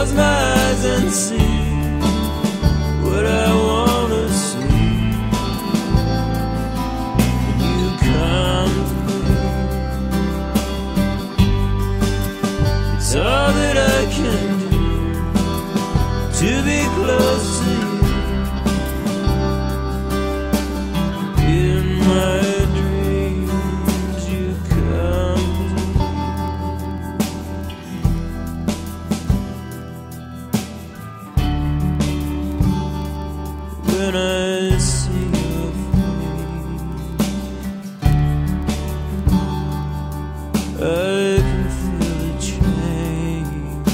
close my eyes and see what I wanna see. When you come to me, it's all that I can do to be close to you. In my dreams you come to me. When I see your face, I can feel the change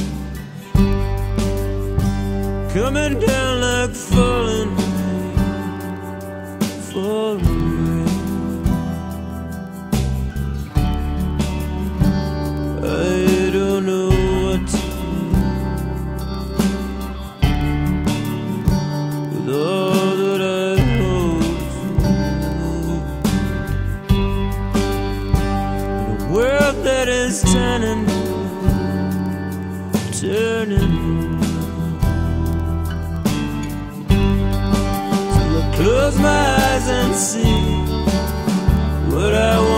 coming down like falling rain, falling rain. I don't know what to do with all that I hold in a world that is turning, turning. Close my eyes and see what I want.